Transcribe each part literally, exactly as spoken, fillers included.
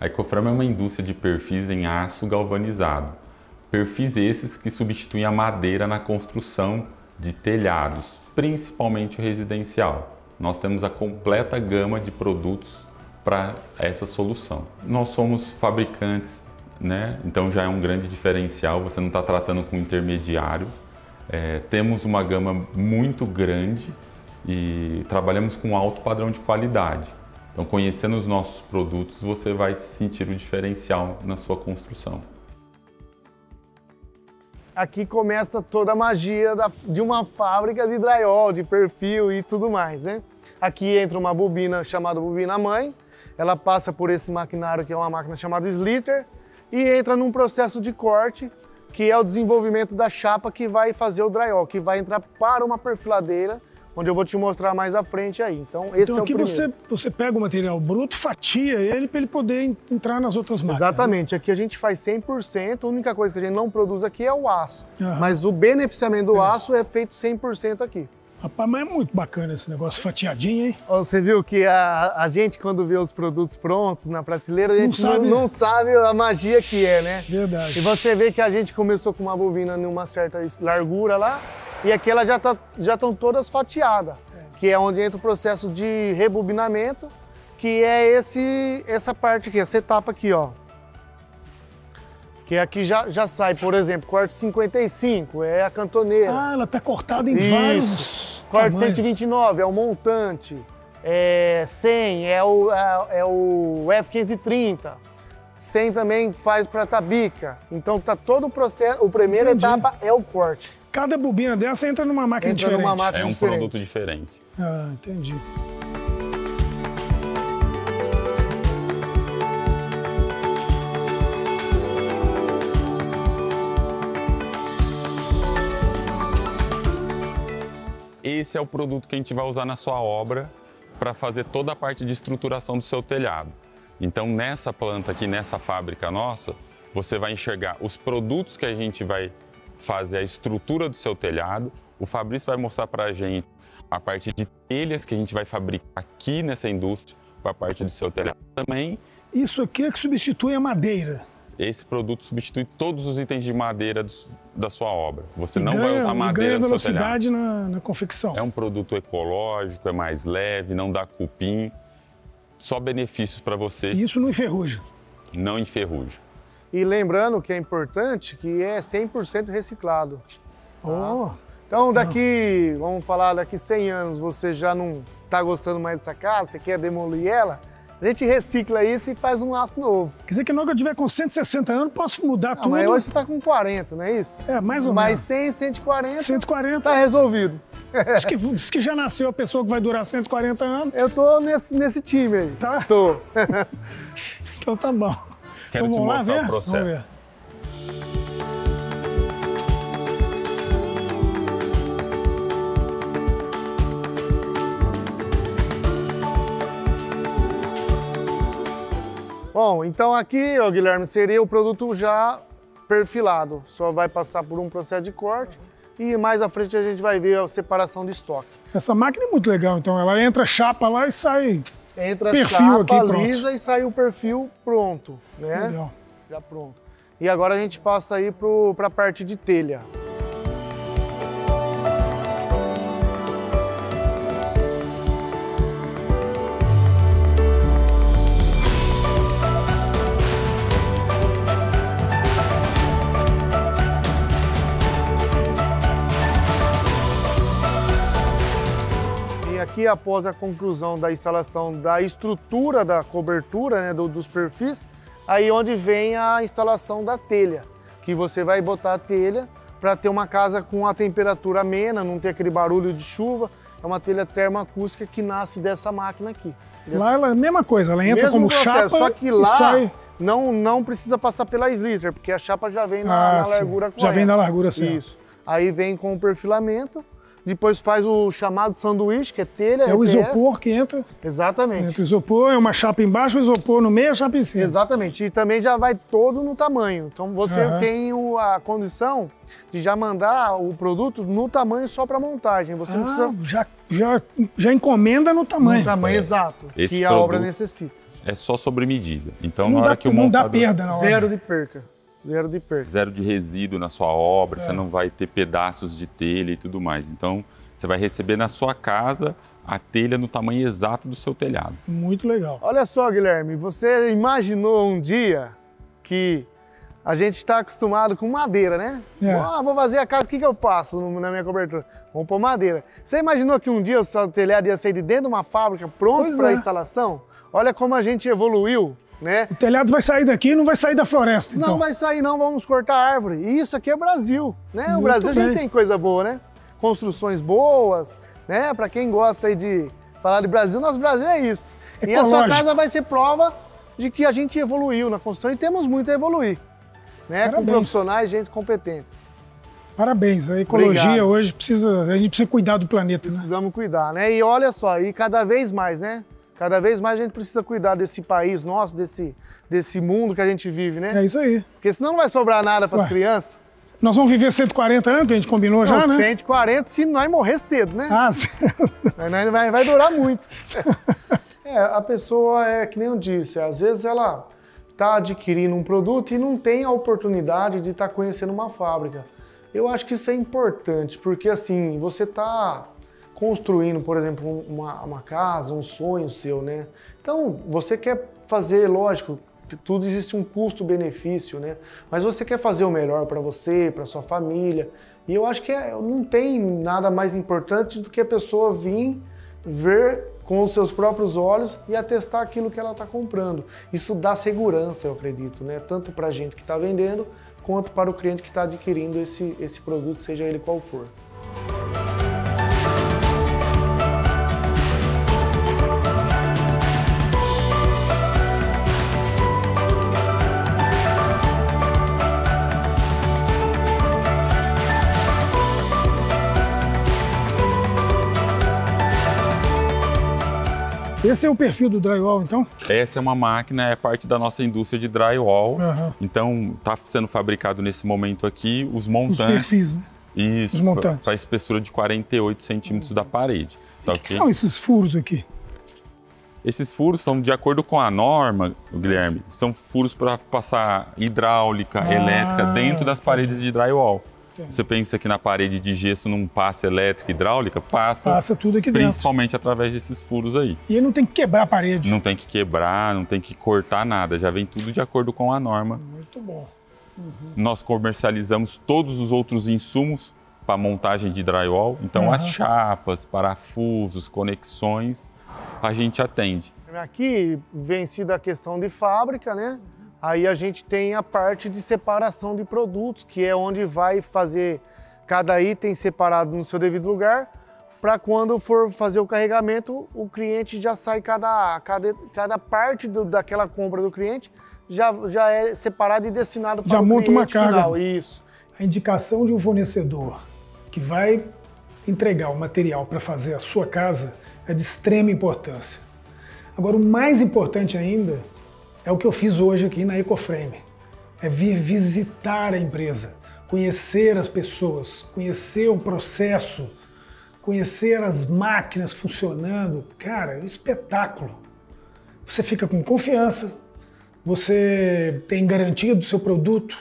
A Ecoframa é uma indústria de perfis em aço galvanizado. Perfis esses que substituem a madeira na construção de telhados, principalmente residencial. Nós temos a completa gama de produtos para essa solução. Nós somos fabricantes, né? Então já é um grande diferencial, você não está tratando com intermediário. É, temos uma gama muito grande e trabalhamos com alto padrão de qualidade. Então, conhecendo os nossos produtos, você vai sentir o diferencial na sua construção. Aqui começa toda a magia da, de uma fábrica de drywall, de perfil e tudo mais, né? Aqui entra uma bobina chamada bobina mãe, ela passa por esse maquinário que é uma máquina chamada Sliter e entra num processo de corte, que é o desenvolvimento da chapa que vai fazer o drywall, que vai entrar para uma perfiladeira, onde eu vou te mostrar mais à frente aí. Então, esse então, é o aqui primeiro. você, você pega o material bruto, fatia ele para ele poder entrar nas outras máquinas. Exatamente. Né? Aqui a gente faz cem por cento, a única coisa que a gente não produz aqui é o aço. Aham. Mas o beneficiamento do é. aço é feito cem por cento aqui. Rapaz, mas é muito bacana esse negócio fatiadinho, hein? Você viu que a, a gente, quando vê os produtos prontos na prateleira, a gente não sabe, não, não sabe a magia que é, né? Verdade. E você vê que a gente começou com uma bobina numa certa largura lá, e aqui elas já tá, já estão todas fatiadas, é. que é onde entra o processo de rebobinamento, que é esse, essa parte aqui, essa etapa aqui, ó. Que aqui já, já sai, por exemplo, corte cinquenta e cinco, é a cantoneira. Ah, ela tá cortada em Isso. vários Corte tamanhos. cento e vinte e nove é o montante, é cem é o, é, é o F quinhentos e trinta, cem também faz para tabica. Então tá todo o processo, a primeira Entendi. etapa é o corte. Cada bobina dessa entra numa máquina Entra diferente. numa máquina É um diferente. produto diferente. Ah, entendi. Esse é o produto que a gente vai usar na sua obra para fazer toda a parte de estruturação do seu telhado. Então, nessa planta aqui, nessa fábrica nossa, você vai enxergar os produtos que a gente vai fazer a estrutura do seu telhado. O Fabrício vai mostrar para a gente a parte de telhas que a gente vai fabricar aqui nessa indústria para a parte do seu telhado também. Isso aqui é que substitui a madeira. Esse produto substitui todos os itens de madeira do, da sua obra. Você E não ganha, vai usar madeira e ganha no seu telhado. velocidade na, na confecção. É um produto ecológico, é mais leve, não dá cupim. Só benefícios para você. E isso não enferruja. Não enferruja. E lembrando que é importante que é cem por cento reciclado. Tá? Oh. Então daqui, vamos falar, daqui cem anos você já não está gostando mais dessa casa, você quer demolir ela, a gente recicla isso e faz um aço novo. Quer dizer que na hora que eu tiver com cento e sessenta anos, posso mudar Não, tudo? mas hoje você está com quarenta, não é isso? É, mais ou mais menos. cem, cento e quarenta, cento e quarenta. tá resolvido. Diz que, diz que já nasceu a pessoa que vai durar cento e quarenta anos. Eu tô nesse, nesse time aí. Tá? Tô. Então tá bom. Quero então, te vamos lá mostrar ver? o processo. Vamos ver. Bom, então aqui, ó, Guilherme, seria o produto já perfilado. Só vai passar por um processo de corte e mais à frente a gente vai ver a separação de estoque. Essa máquina é muito legal, então. Ela entra chapa lá e sai Entra a perfil chapa aqui, pronto. lisa e sai o perfil pronto, né? Legal. Já pronto. E agora a gente passa aí para a parte de telha. Aqui, após a conclusão da instalação da estrutura da cobertura, né, do, dos perfis, aí onde vem a instalação da telha, que você vai botar a telha para ter uma casa com a temperatura amena, não ter aquele barulho de chuva. É uma telha termoacústica que nasce dessa máquina aqui. Dessa... Lá ela é a mesma coisa, ela entra Mesmo como processo, chapa só que e lá sai... não, não precisa passar pela Sliter, porque a chapa já vem na, Ah, na sim. largura correta. Já vem na largura certa. Isso. Aí vem com o perfilamento. Depois faz o chamado sanduíche, que é telha. É o E P S. isopor que entra. Exatamente. Entra o isopor, é uma chapa embaixo, o isopor no meio, a chapa em cima. Exatamente. E também já vai todo no tamanho. Então você Aham. tem o, a condição de já mandar o produto no tamanho só para montagem. Você não Ah, precisa já, já, já encomenda no tamanho. no tamanho É. exato Esse que a produto- obra necessita. é só sobre medida. Então, não na hora dá, que o não montador... dá perda na hora. Zero de perca. Zero de perca. Zero de resíduo na sua obra, É. você não vai ter pedaços de telha e tudo mais. Então, você vai receber na sua casa a telha no tamanho exato do seu telhado. Muito legal. Olha só, Guilherme, você imaginou um dia que a gente está acostumado com madeira, né? É. Ah, vou fazer a casa, o que, que eu faço no- na minha cobertura? Vamos pôr madeira. Você imaginou que um dia o seu telhado ia sair de dentro de uma fábrica pronto Pois para é. instalação? Olha como a gente evoluiu, né? O telhado vai sair daqui e não vai sair da floresta, então. Não vai sair não, vamos cortar árvore. E isso aqui é Brasil, né? Muito o Brasil a gente bem. tem coisa boa, né? Construções boas, né? Para quem gosta aí de falar de Brasil, nosso Brasil é isso. E a sua Ecológico. casa vai ser prova de que a gente evoluiu na construção e temos muito a evoluir, né? Com Parabéns. profissionais, gente competentes. Parabéns. A ecologia Obrigado. hoje precisa, a gente precisa cuidar do planeta, né? Precisamos cuidar, né? E olha só, e cada vez mais, né? Cada vez mais a gente precisa cuidar desse país nosso, desse, desse mundo que a gente vive, né? É isso aí. Porque senão não vai sobrar nada para as Ué. crianças. Nós vamos viver cento e quarenta anos, que a gente combinou já, Não, né? cento e quarenta se nós morrer cedo, né? Ah, sim. Mas não vai, vai durar muito. É, a pessoa é que nem eu disse, às vezes ela está adquirindo um produto e não tem a oportunidade de estar conhecendo uma fábrica. Eu acho que isso é importante, porque assim, você está construindo, por exemplo, uma, uma casa, um sonho seu, né? Então, você quer fazer, lógico, tudo existe um custo-benefício, né? Mas você quer fazer o melhor para você, para sua família. E eu acho que é, não tem nada mais importante do que a pessoa vir ver com os seus próprios olhos e atestar aquilo que ela está comprando. Isso dá segurança, eu acredito, né? Tanto para a gente que está vendendo, quanto para o cliente que está adquirindo esse, esse produto, seja ele qual for. Esse é o perfil do drywall, então? Essa é uma máquina, é parte da nossa indústria de drywall. Aham. Então, está sendo fabricado nesse momento aqui os Os montantes. perfis, né? Isso, Os montantes. para a espessura de quarenta e oito centímetros da parede. Tá O que, que ok? são esses furos aqui? Esses furos são, de acordo com a norma, Guilherme, são furos para passar hidráulica, Ah, elétrica dentro das tá. paredes de drywall. Entendi. Você pensa que na parede de gesso não passa elétrica e hidráulica? Passa, Passa tudo aqui dentro. principalmente através desses furos aí. E aí não tem que quebrar a parede. Não tem que quebrar, não tem que cortar nada, já vem tudo de acordo com a norma. Muito bom. Nós comercializamos todos os outros insumos para montagem de drywall, então Aham. as chapas, parafusos, conexões, a gente atende. Aqui, vencido a questão de fábrica, né? Aí a gente tem a parte de separação de produtos, que é onde vai fazer cada item separado no seu devido lugar, para quando for fazer o carregamento, o cliente já sai cada, cada, cada parte do, daquela compra do cliente já, já é separado e destinado para Já o monta cliente uma carga. final. Isso. A indicação de um fornecedor que vai entregar o material para fazer a sua casa é de extrema importância. Agora, o mais importante ainda é o que eu fiz hoje aqui na Ecoframe. É vir visitar a empresa, conhecer as pessoas, conhecer o processo, conhecer as máquinas funcionando. Cara, é um espetáculo. Você fica com confiança, você tem garantia do seu produto,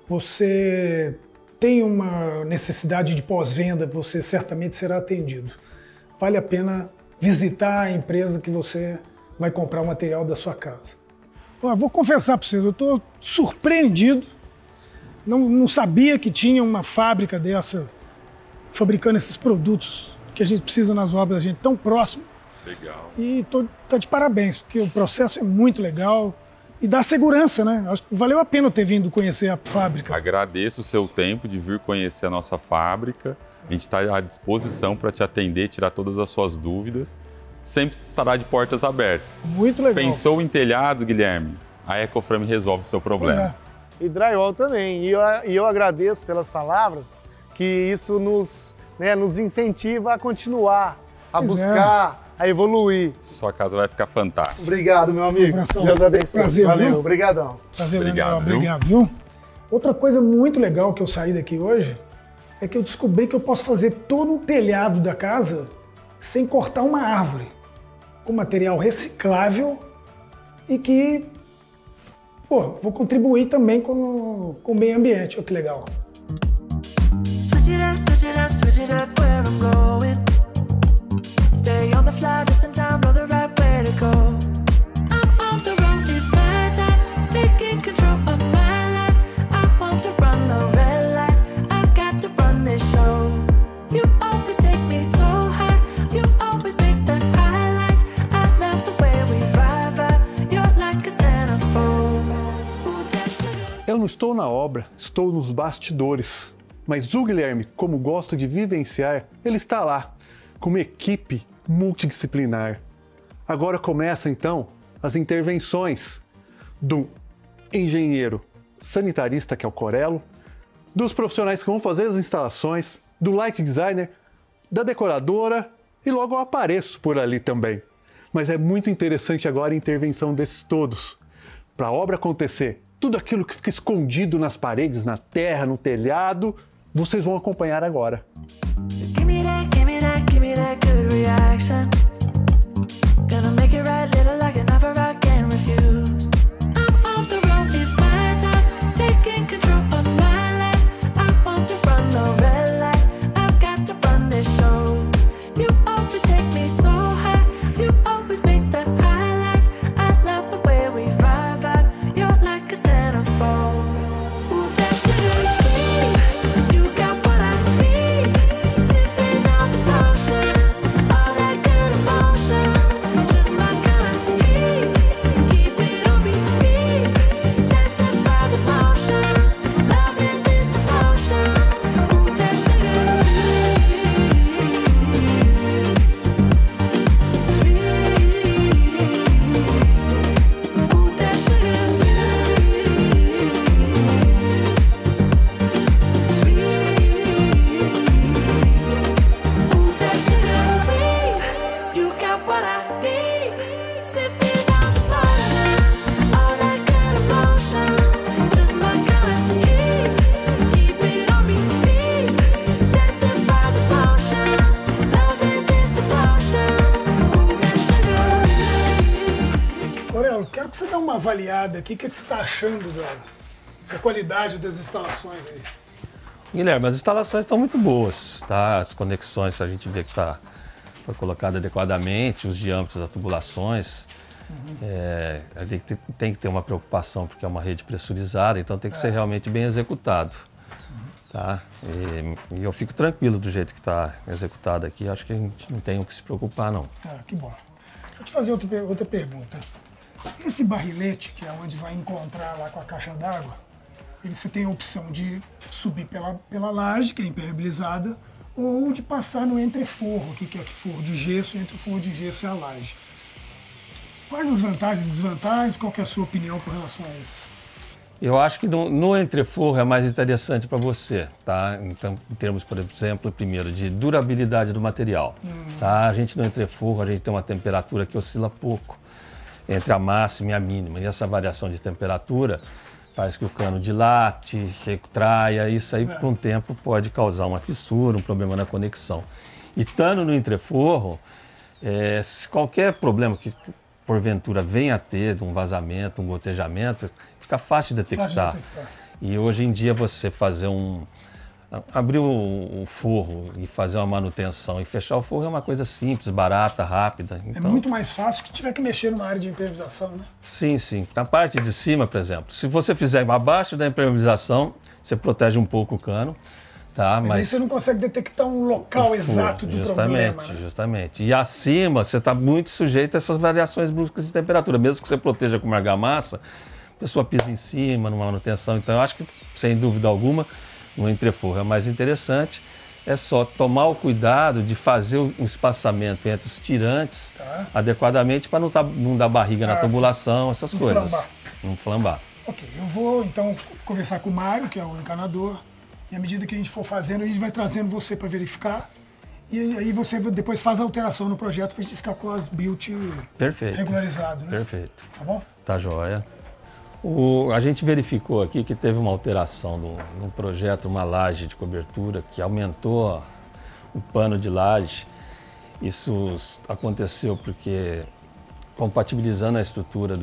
você tem uma necessidade de pós-venda, você certamente será atendido. Vale a pena visitar a empresa que você vai comprar o material da sua casa. Ó, vou confessar para vocês, eu estou surpreendido. Não, não sabia que tinha uma fábrica dessa fabricando esses produtos que a gente precisa nas obras da gente tão próximo. Legal. E tô, tô de parabéns, porque o processo é muito legal e dá segurança, né? Acho que valeu a pena eu ter vindo conhecer a fábrica. Agradeço o seu tempo de vir conhecer a nossa fábrica. A gente está à disposição para te atender, tirar todas as suas dúvidas. Sempre estará de portas abertas. Muito legal. Pensou em telhados, Guilherme? A Ecoframe resolve o seu problema. Pois é. E drywall também. E eu, e eu agradeço pelas palavras, que isso nos, né, nos incentiva a continuar, a Pois buscar, a evoluir. Sua casa vai ficar fantástica. Obrigado, meu amigo. abração. Deus abençoe. Prazer, Valeu, viu? obrigadão. Prazer, Obrigado, Leandro. viu? Obrigado, viu? Outra coisa muito legal que eu saí daqui hoje é que eu descobri que eu posso fazer todo o telhado da casa sem cortar uma árvore, com material reciclável e que, pô, vou contribuir também com, com o meio ambiente. Olha que legal. Switch it up, switch it up, switch it up where I'm going. Stay on the fly, just in time, know the right way to go. I'm on the road, it's my time, taking control of my life. I want to run the red lights, I've got to run this show. You always take me so high, you always make the highlights. I love the way we vibe up, you're like a centerfold. Ooh, that's the... Eu não estou na obra, estou nos bastidores. Mas o Guilherme, como gosto de vivenciar, ele está lá, com uma equipe multidisciplinar. Agora começam, então, as intervenções do engenheiro sanitarista, que é o Corello, dos profissionais que vão fazer as instalações, do light designer, da decoradora, e logo eu apareço por ali também. Mas é muito interessante agora a intervenção desses todos. Para a obra acontecer, tudo aquilo que fica escondido nas paredes, na terra, no telhado, vocês vão acompanhar agora. Give me that, give me that, give me that good reaction. Gonna make it right, little like an offer I can't refuse. I'm on the road, it's my time, taking control of my life. I want to run the red lights, I've got to run this show. You always take me so high, you always make the highlights. I love the way we vibe up, you're like a centerfold. Ooh, that's good sweet. You got what I need, sipping on the potion, all that good emotion, just my kind of heat. Keep it on repeat, tested by the motion, loving this devotion. Ooh, that's good sweet. Ooh, that's good Ooh, that sugar sweet. You got what I need. Sipping on the potion, all that good emotion, just my kind of heat. Keep it on repeat, tested by the motion, loving this devotion. Ooh, that sugar. Corello, quero que você dê uma avaliada aqui. O que, que você está achando da, da qualidade das instalações aí? Guilherme, as instalações estão muito boas, tá? As conexões a gente vê que tá, foi colocado adequadamente, os diâmetros das tubulações. É, a gente tem, tem que ter uma preocupação porque é uma rede pressurizada, então tem que ser realmente bem executado. Tá? E, e eu fico tranquilo do jeito que está executado aqui, acho que a gente não tem o que se preocupar não. Ah, que bom. Deixa eu te fazer outra, per- outra pergunta. Esse barrilete, que é onde vai encontrar lá com a caixa d'água, ele, você tem a opção de subir pela, pela laje, que é impermeabilizada, ou de passar no entreforro, aqui, que é que forro de gesso, entre o forro de gesso e a laje. Quais as vantagens e desvantagens? Qual que é a sua opinião com relação a isso? Eu acho que no, no entreforro é mais interessante para você, tá? Então, em termos, por exemplo, primeiro, de durabilidade do material. Hum. Tá? A gente no entreforro, a gente tem uma temperatura que oscila pouco entre a máxima e a mínima. E essa variação de temperatura faz que o cano dilate, retraia, isso aí, é. com o tempo, pode causar uma fissura, um problema na conexão. E estando no entreforro, é, se qualquer problema que porventura venha a ter, um vazamento, um gotejamento, fica fácil de detectar. Fácil de detectar. E hoje em dia você fazer um... abrir o, o forro e fazer uma manutenção e fechar o forro é uma coisa simples, barata, rápida. Então, é muito mais fácil que tiver que mexer numa área de impermeabilização, né? Sim, sim. Na parte de cima, por exemplo, se você fizer abaixo da impermeabilização, você protege um pouco o cano. Tá, mas, mas aí você não consegue detectar um local exato do justamente, problema. Né? Justamente. E acima, você está muito sujeito a essas variações bruscas de temperatura. Mesmo que você proteja com uma argamassa, a pessoa pisa em cima, numa manutenção. Então, eu acho que, sem dúvida alguma, no entreforro é mais interessante. É só tomar o cuidado de fazer um espaçamento entre os tirantes tá. adequadamente para não, tá, não dar barriga ah, na tubulação, essas não coisas. Flambar. Não flambar. Ok, eu vou então conversar com o Mário, que é o encanador. E à medida que a gente for fazendo, a gente vai trazendo você para verificar. E aí você depois faz a alteração no projeto para a gente ficar com as build regularizado, né? Perfeito. Tá bom? Tá joia. O, a gente verificou aqui que teve uma alteração no, no projeto, uma laje de cobertura que aumentou o pano de laje. Isso aconteceu porque, compatibilizando a estrutura do,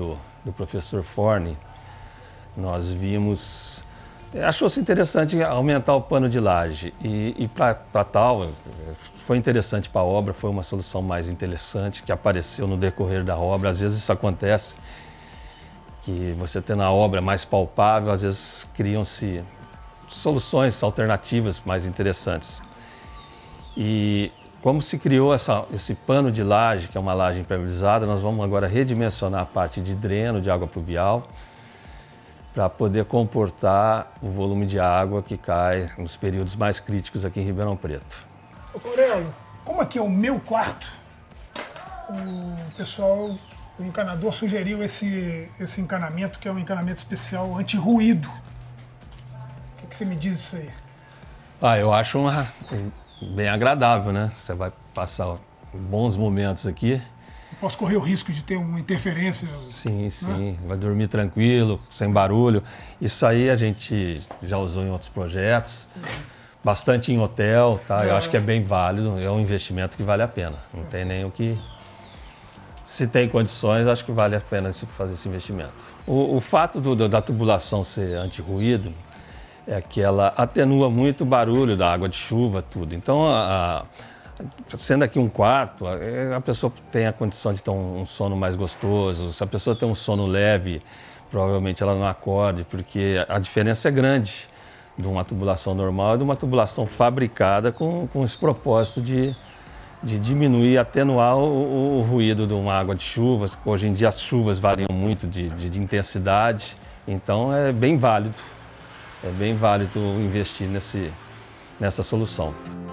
do professor Forni, nós vimos, achou-se interessante aumentar o pano de laje e, e para tal, foi interessante para a obra, foi uma solução mais interessante que apareceu no decorrer da obra. Às vezes isso acontece, que você tendo a obra mais palpável, às vezes criam-se soluções alternativas mais interessantes. E como se criou essa, esse pano de laje, que é uma laje impermeabilizada, nós vamos agora redimensionar a parte de dreno de água pluvial para poder comportar o volume de água que cai nos períodos mais críticos aqui em Ribeirão Preto. Ô Corelo, como aqui é o meu quarto, o pessoal, o encanador sugeriu esse, esse encanamento, que é um encanamento especial anti-ruído. O que, que você me diz disso aí? Ah, eu acho uma, bem agradável, né? Você vai passar bons momentos aqui. Posso correr o risco de ter uma interferência? Sim, sim. Né? Vai dormir tranquilo, sem barulho. Isso aí a gente já usou em outros projetos, bastante em hotel, tá? Eu acho que é bem válido, é um investimento que vale a pena. Não tem nem o que... Se tem condições, acho que vale a pena fazer esse investimento. O, o fato do, da tubulação ser anti-ruído é que ela atenua muito o barulho da água de chuva, tudo. Então, a, a, sendo aqui um quarto, a, a pessoa tem a condição de ter um, um sono mais gostoso. Se a pessoa tem um sono leve, provavelmente ela não acorde, porque a diferença é grande de uma tubulação normal e de uma tubulação fabricada com, com esse propósito de, de diminuir, atenuar o, o ruído de uma água de chuva. Hoje em dia as chuvas variam muito de, de, de intensidade, então é bem válido. É bem válido investir nesse, nessa solução.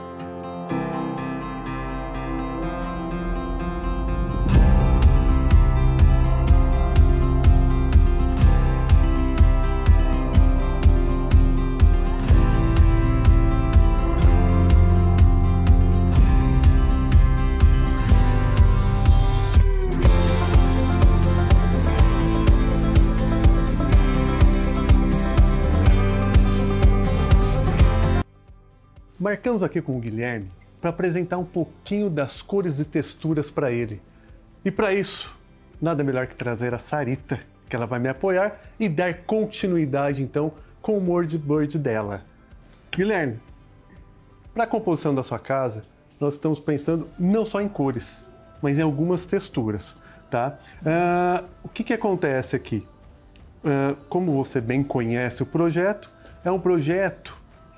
Marcamos aqui com o Guilherme para apresentar um pouquinho das cores e texturas para ele. E para isso, nada melhor que trazer a Sarita, que ela vai me apoiar e dar continuidade então com o moodboard dela. Guilherme, para a composição da sua casa, nós estamos pensando não só em cores, mas em algumas texturas, tá? Uh, o que que acontece aqui? Uh, como você bem conhece o projeto, é um projeto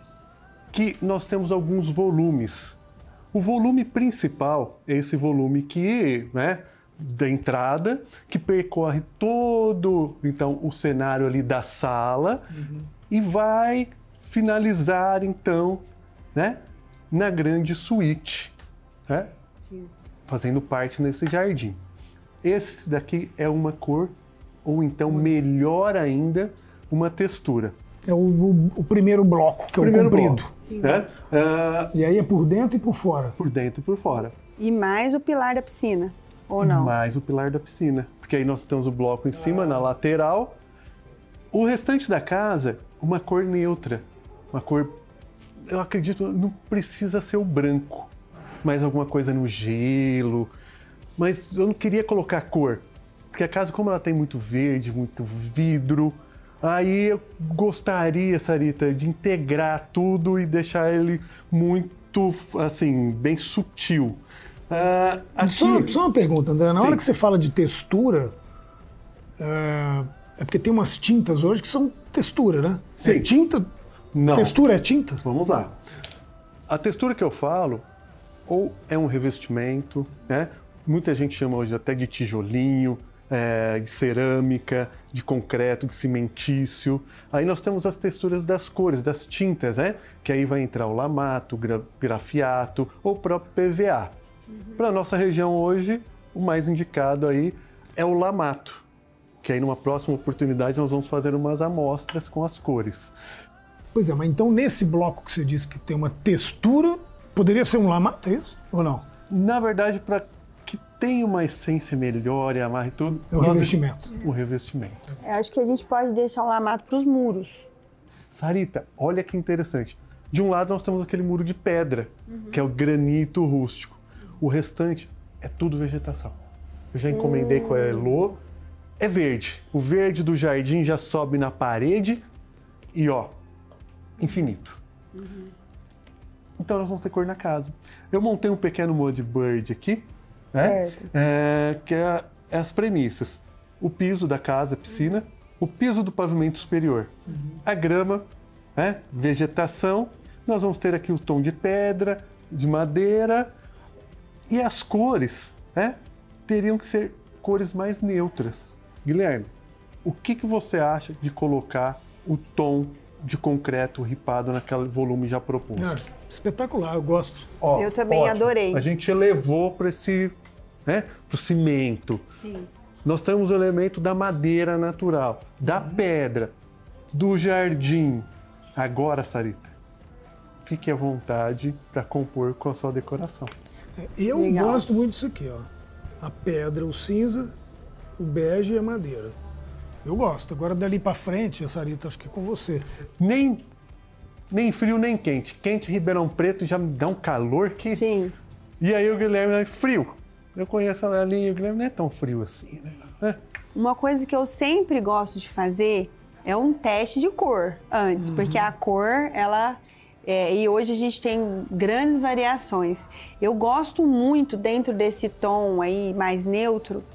que nós temos alguns volumes. O volume principal é esse volume que, né, da entrada, que percorre todo, então, o cenário ali da sala, uhum, e vai finalizar, então, né, na grande suíte, né, sim, fazendo parte nesse jardim. Esse daqui é uma cor, ou então, melhor ainda, uma textura. É o, o, o primeiro bloco, que é o primeiro comprido. Né? Uh, e aí é por dentro e por fora? Por dentro e por fora. E mais o pilar da piscina, ou não? Mais o pilar da piscina. Porque aí nós temos o bloco em cima, ah, na lateral. O restante da casa, uma cor neutra. Uma cor, eu acredito, não precisa ser o branco. Mais alguma coisa no gelo. Mas eu não queria colocar cor. Porque a casa, como ela tem muito verde, muito vidro, aí eu gostaria, Sarita, de integrar tudo e deixar ele muito, assim, bem sutil. Uh, aqui... só, só uma pergunta, André. Na Sim. hora que você fala de textura, é, é porque tem umas tintas hoje que são textura, né? Sim. É tinta? Não. Textura é tinta? Vamos lá. A textura que eu falo, ou é um revestimento, né? Muita gente chama hoje até de tijolinho, É, de cerâmica, de concreto, de cimentício. Aí nós temos as texturas das cores, das tintas, né? Que aí vai entrar o lamato, gra grafiato ou o próprio P V A. Uhum. Para a nossa região hoje, o mais indicado aí é o lamato, que aí numa próxima oportunidade nós vamos fazer umas amostras com as cores. Pois é, mas então nesse bloco que você disse que tem uma textura, poderia ser um lamato, é isso? Ou não? Na verdade, para que tem uma essência melhor e amarre tudo. É o revestimento. O revestimento. Eu acho que a gente pode deixar o lamato para os muros. Sarita, olha que interessante. De um lado nós temos aquele muro de pedra, uhum, que é o granito rústico. O restante é tudo vegetação. Eu já encomendei hum. com a Elo. é verde. O verde do jardim já sobe na parede e, ó, infinito. Uhum. Então nós vamos ter cor na casa. Eu montei um pequeno moodboard aqui, né? Certo. É, que é as premissas. O piso da casa, piscina, o piso do pavimento superior, uhum. a grama, né? Vegetação. Nós vamos ter aqui o tom de pedra, de madeira e as cores, né? Teriam que ser cores mais neutras. Guilherme, o que, que você acha de colocar o tom de concreto ripado naquele volume já proposto? Ah, espetacular, eu gosto. Ó, Eu também ótimo. adorei. A gente elevou para esse, né, pro cimento. Sim. Nós temos o elemento da madeira natural, da Uhum. pedra, do jardim. Agora, Sarita, fique à vontade para compor com a sua decoração. Eu Legal. gosto muito disso aqui, ó. A pedra, o cinza, o bege e a madeira. Eu gosto. Agora dali pra frente, a Sarita, acho que é com você. Nem, nem frio, nem quente. Quente, Ribeirão Preto já me dá um calor que... Sim. E aí o Guilherme é frio. Eu conheço a linha, o Guilherme não é tão frio assim, né? Uma coisa que eu sempre gosto de fazer é um teste de cor antes, Uhum. porque a cor, ela... É, e hoje a gente tem grandes variações. Eu gosto muito, dentro desse tom aí mais neutro,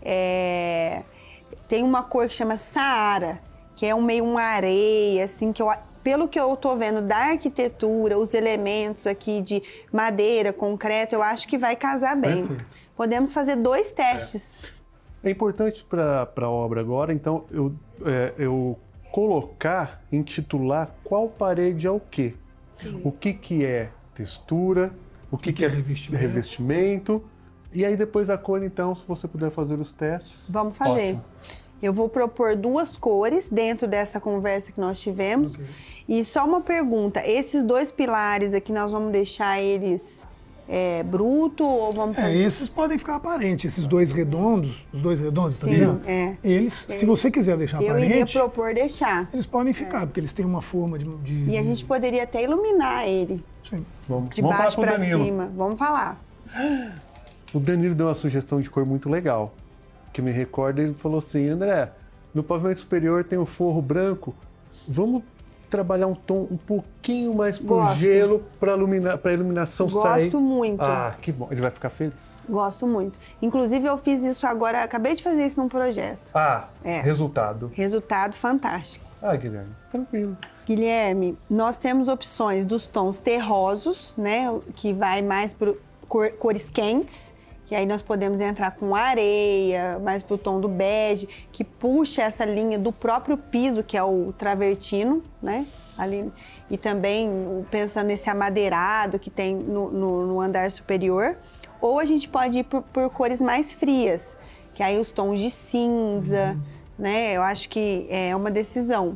é, tem uma cor que chama Saara, que é um meio uma areia, assim, que eu, pelo que eu tô vendo da arquitetura, os elementos aqui de madeira, concreto, eu acho que vai casar bem. Perfeito. Podemos fazer dois testes. É importante para a obra agora, então, eu, é, eu colocar, intitular qual parede é o quê. Sim. O que, que é textura, o que, que, que é revestimento. revestimento. E aí depois a cor, então, se você puder fazer os testes. Vamos fazer. Ótimo. Eu vou propor duas cores dentro dessa conversa que nós tivemos. Okay. E só uma pergunta, esses dois pilares aqui, nós vamos deixar eles é, bruto ou vamos fazer... É, esses podem ficar aparentes, esses dois redondos, os dois redondos, tá Sim, vendo? É. Eles, é. se você quiser deixar eu aparente... Eu iria propor deixar. Eles podem ficar, é. porque eles têm uma forma de... de e a gente poderia até iluminar ele. Sim. Vamos, de vamos baixo para cima. Vamos falar. O Danilo deu uma sugestão de cor muito legal, que me recorda, ele falou assim, André, no pavimento superior tem o forro branco, vamos trabalhar um tom um pouquinho mais pro Gosto. gelo para iluminar, para a iluminação Gosto sair. Gosto muito. Ah, que bom, ele vai ficar feliz. Gosto muito. Inclusive eu fiz isso agora, acabei de fazer isso num projeto. Ah, é. resultado. Resultado fantástico. Ah, Guilherme, tranquilo. Guilherme, nós temos opções dos tons terrosos, né, que vai mais para cor, cores quentes, que aí nós podemos entrar com areia, mais pro tom do bege, que puxa essa linha do próprio piso, que é o travertino, né? Ali, e também pensando nesse amadeirado que tem no, no, no andar superior. Ou a gente pode ir por, por cores mais frias, que aí os tons de cinza, uhum. né? Eu acho que é uma decisão.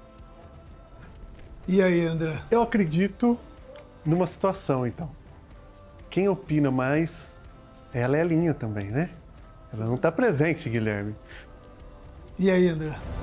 E aí, André? Eu acredito numa situação, então. Quem opina mais... Ela é a linha também, né? Ela não está presente, Guilherme. E aí, André?